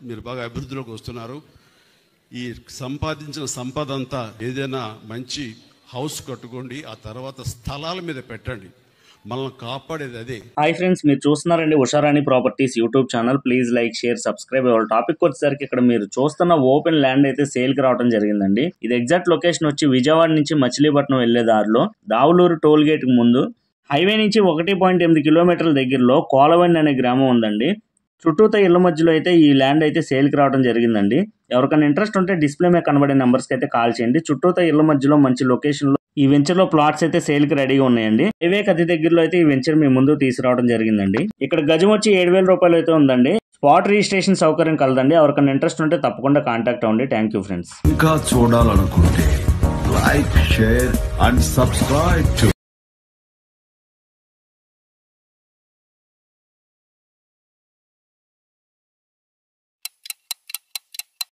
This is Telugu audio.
మీరు బాగా అభివృద్ధిలోకి వస్తున్నారు. ఈ సంపాదించిన సంపద అంతా ఏదైనా మంచి హౌస్ కట్టుకోండి, ఆ తర్వాత స్థలాల మీద పెట్టండి. మనల్ని కాపాడేది అదే. హాయ్ ఫ్రెండ్స్, మీరు చూస్తున్నారండి Usharani properties YouTube channel. Please like, share, subscribe. వాళ్ళ టాపిక్ వచ్చేసరికి ఇక్కడ మీరు చూస్తున్న ఓపెన్ ల్యాండ్ అయితే సేల్ కి రావడం జరిగిందండి. ఇది ఎగ్జాక్ట్ లొకేషన్ వచ్చి విజయవాడ నుంచి మచిలీపట్నం వెళ్లే దారిలో దావులూరు టోల్ గేట్ కు ముందు హైవే నుంచి 1.8 కిలోమీటర్ల దగ్గరలో కోలవండి అనే గ్రామం ఉందండి. చుట్టూతో ఇళ్ల మధ్యలో అయితే ఈ ల్యాండ్ అయితే సేల్ కి రావడం జరిగిందండి. ఎవరికైనా ఇంట్రెస్ట్ ఉంటే డిస్ప్లే మీద కనబడే నెంబర్స్ కి అయితే కాల్ చేయండి. చుట్టూతో ఇళ్ల మధ్యలో మంచి లొకేషన్ లో ఈ వెంచర్ లో ప్లాట్స్ అయితే సేల్ కి రెడీగా ఉన్నాయండి. హైవే అతి దగ్గరలో అయితే ఈ వెంచర్ మీ ముందు తీసుకురావడం జరిగిందండి. ఇక్కడ గజం వచ్చి 7,000 రూపాయలు అయితే ఉందండి. స్పాట్ రిజిస్ట్రేషన్ సౌకర్యం కలదండి. ఎవరికైనా ఇంట్రెస్ట్ ఉంటే తప్పకుండా కాంటాక్ట్ అవ్వండి. Thank you friends. ఇంకా చూడాలనుకుంటే like, share and subscribe to